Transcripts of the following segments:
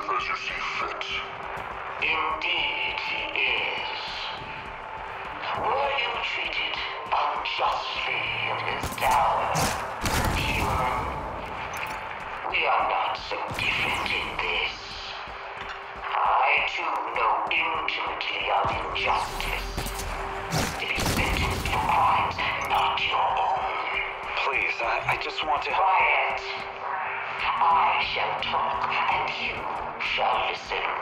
as you see fit. Indeed he is. Were you treated unjustly in this tower, human? We are not so different in this. I too know intimately of injustice. It is sentenced for crimes not your own. Please, I just want to... Quiet. I shall talk, and you shall listen.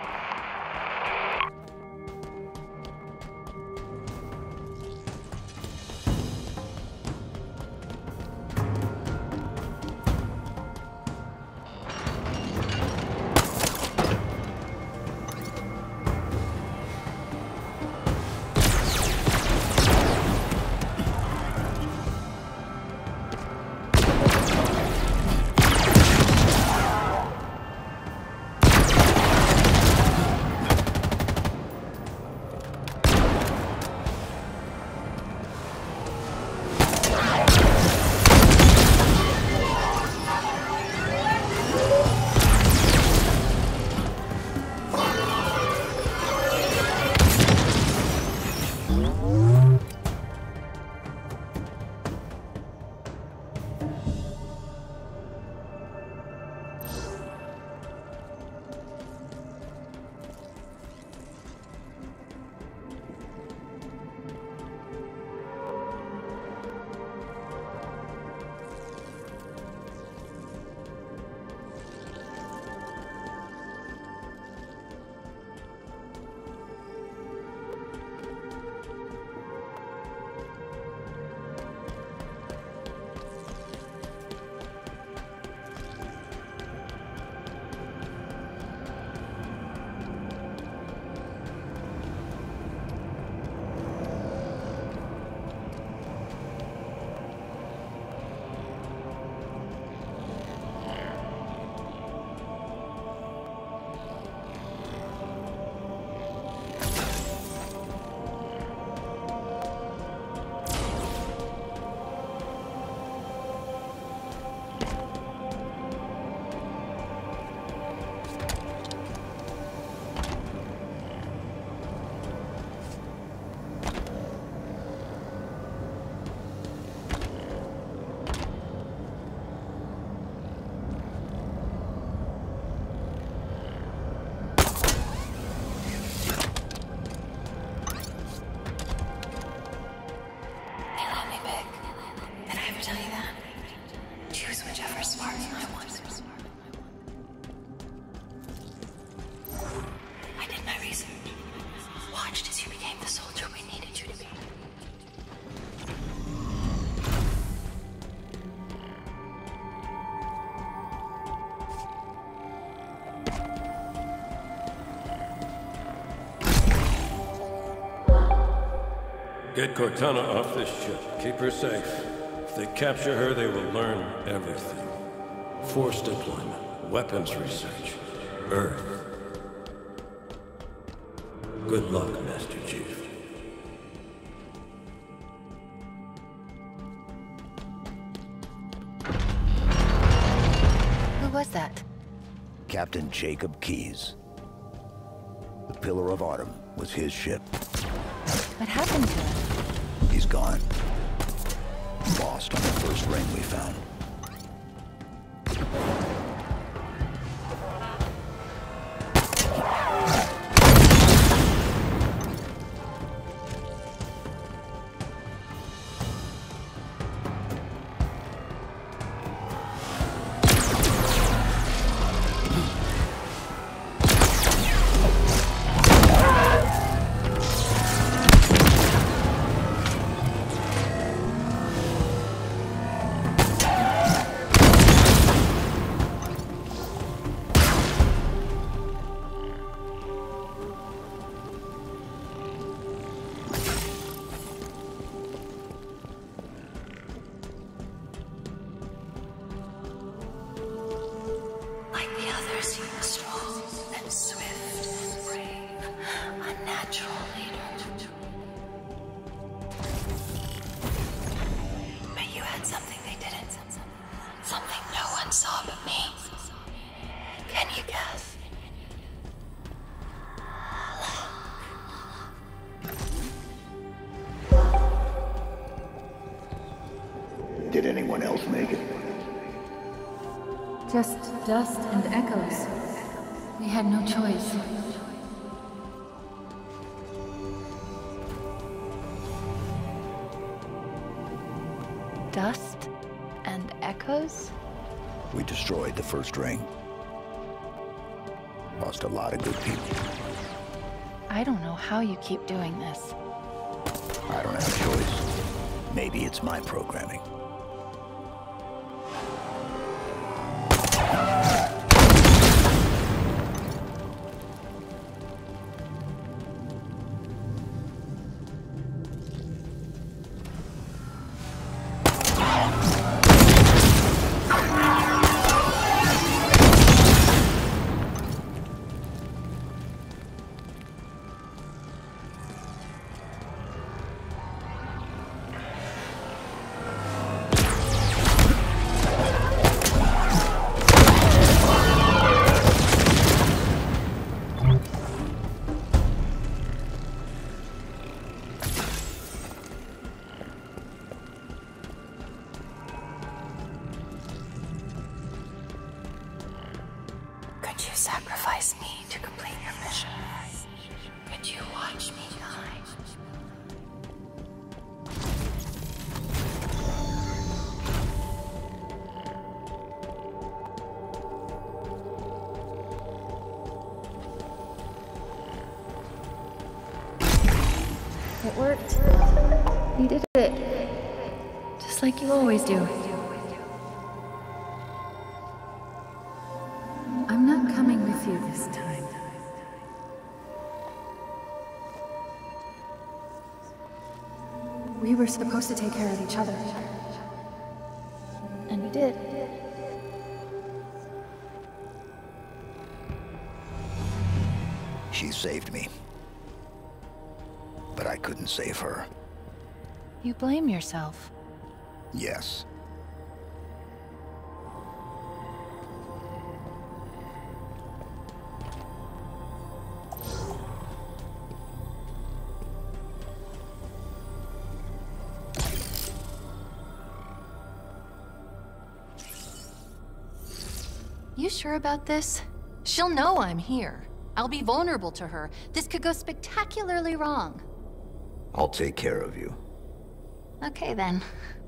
Get Cortana off this ship. Keep her safe. If they capture her, they will learn everything. Force deployment, weapons research, Earth. Good luck, Master Chief. Who was that? Captain Jacob Keyes. The Pillar of Autumn was his ship. What happened to him? He's gone. Lost on the first ring we found. Something no one saw but me. Can you guess? anyone else make it? Just dust and echoes. We had no choice. Dust and echoes? We destroyed the first ring. Lost a lot of good people. I don't know how you keep doing this. I don't have a choice. Maybe it's my programming. Could you sacrifice me to complete your mission? Could you watch me die? It worked. You did it. Just like you always do. I'm not coming with you this time. We were supposed to take care of each other. And we did. She saved me. But I couldn't save her. You blame yourself. Yes. You sure about this? She'll know I'm here. I'll be vulnerable to her. This could go spectacularly wrong. I'll take care of you. Okay, then.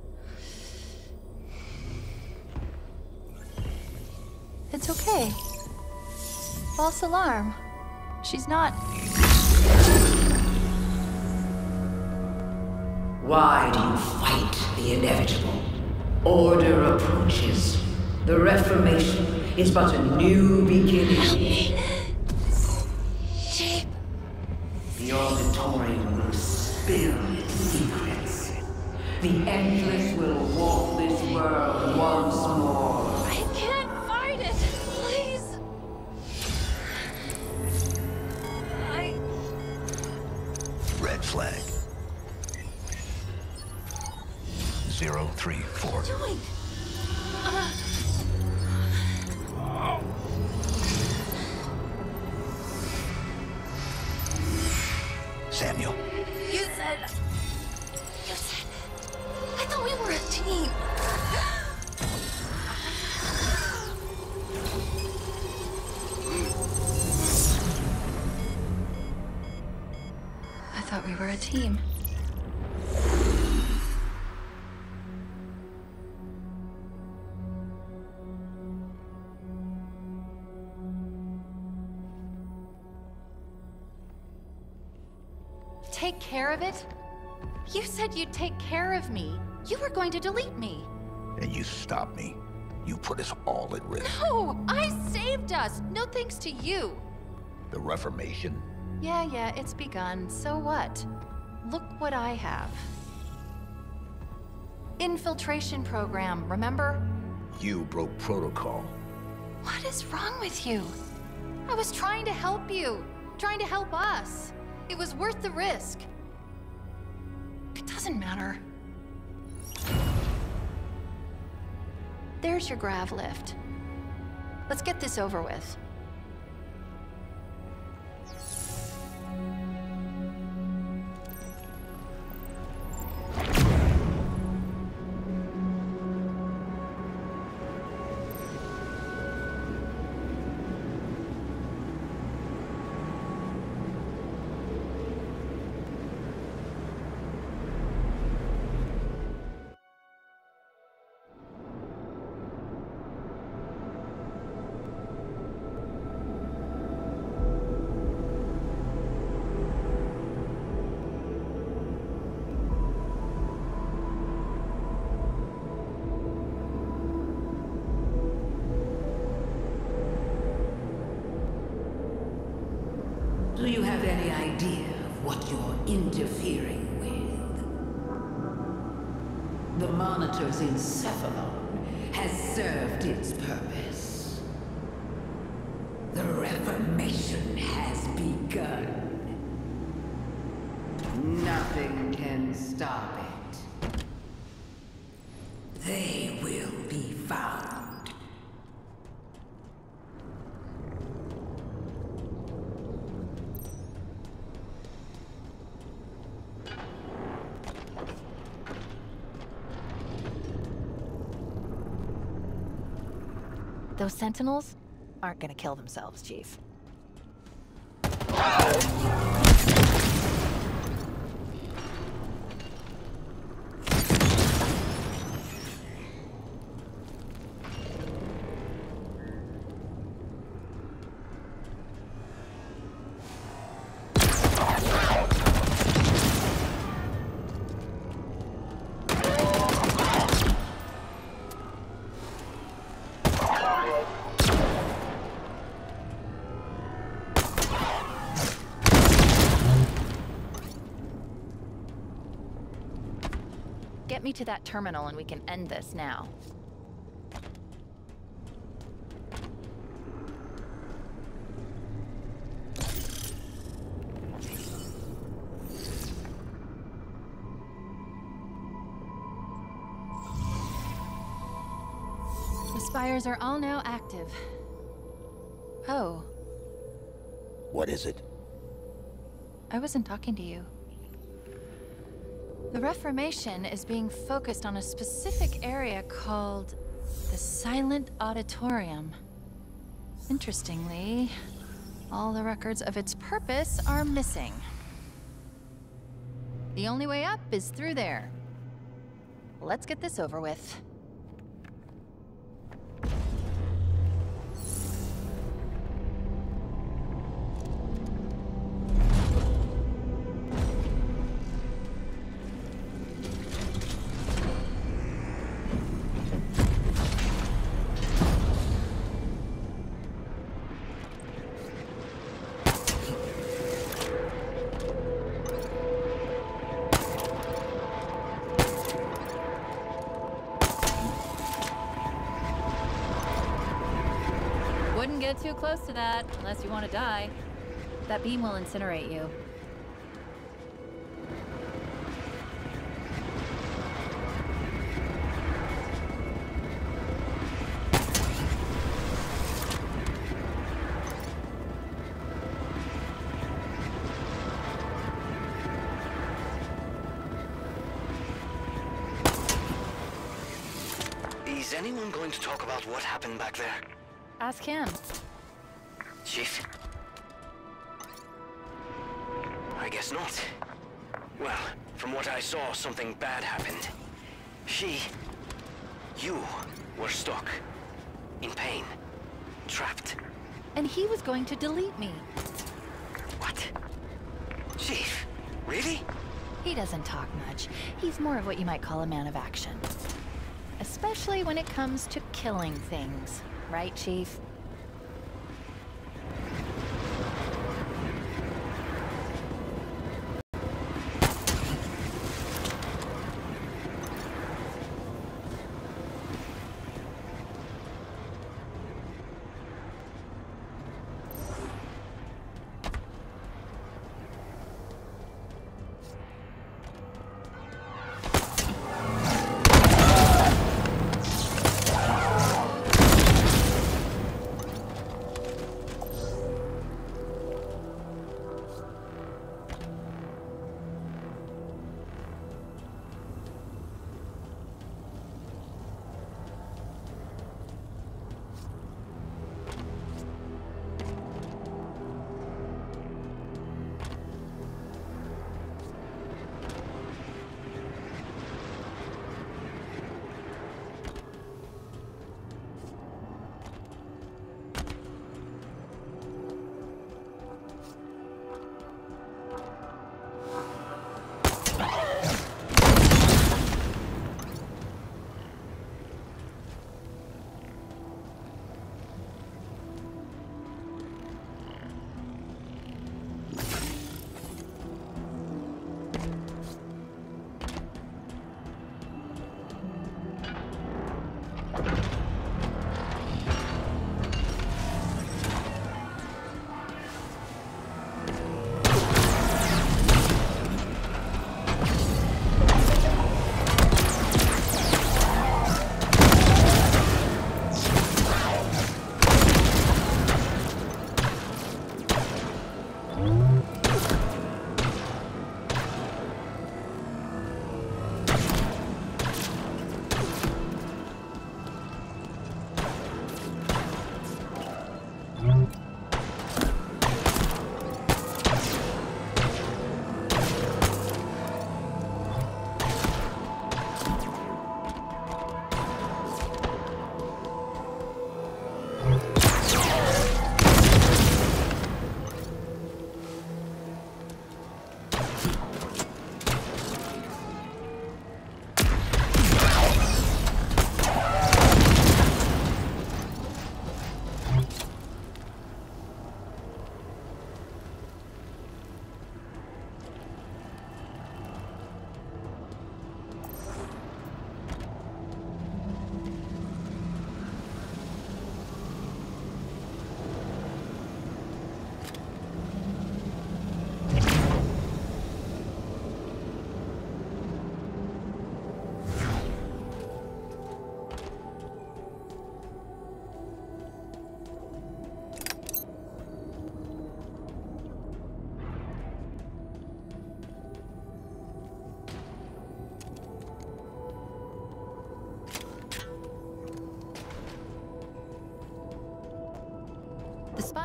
It's okay. False alarm. She's not... Why do you fight the inevitable? Order approaches. The Reformation is but a new beginning. The auditorium will spill its secrets. The Endless will walk this world once more. I can't fight it! Please! Red flag. 034. What are you doing? Samuel. You said... I thought we were a team. I thought we were a team. Take care of it? You said you'd take care of me. You were going to delete me. And you stopped me. You put us all at risk. No! I saved us! No thanks to you! The Reformation? Yeah, it's begun. So what? Look what I have. Infiltration program, remember? You broke protocol. What is wrong with you? I was trying to help you. Trying to help us. It was worth the risk. It doesn't matter. There's your grav lift. Let's get this over with. any idea of what you're interfering with? The Monitor's encephalon has served its purpose. The Reformation has begun. Nothing can stop it. They will be found. Those sentinels aren't gonna kill themselves, Chief. Get me to that terminal and we can end this now. The spires are all now active. Oh. What is it? I wasn't talking to you. The Reformation is being focused on a specific area called the Silent Auditorium. Interestingly, all the records of its purpose are missing. The only way up is through there. Let's get this over with. Wouldn't get too close to that, unless you want to die. That beam will incinerate you. Is anyone going to talk about what happened back there? Ask him. Chief? I guess not. Well, from what I saw, something bad happened. You were stuck. In pain. Trapped. And he was going to delete me. What? Chief? Really? He doesn't talk much. He's more of what you might call a man of action. Especially when it comes to killing things. Right, Chief?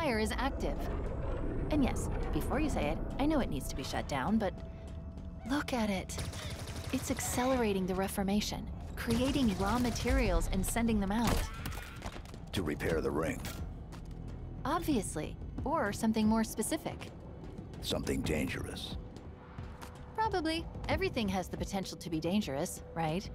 spire is active. And yes, before you say it, I know it needs to be shut down, but look at it. It's accelerating the Reformation, creating raw materials and sending them out. To repair the ring. Obviously, or something more specific. Something dangerous. Probably. Everything has the potential to be dangerous, right?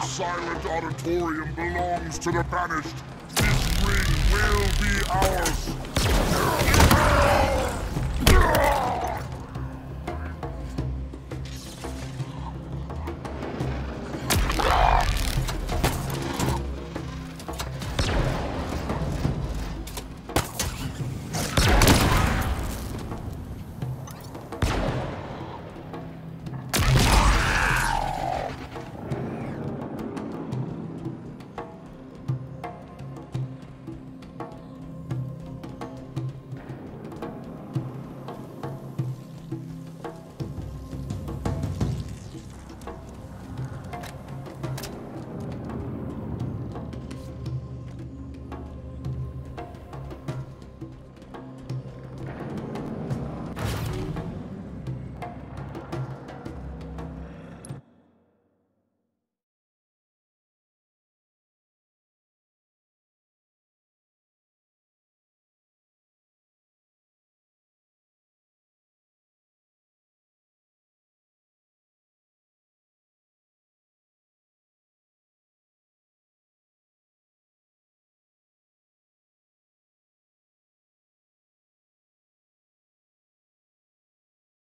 silent auditorium belongs to the banished. This ring will be ours.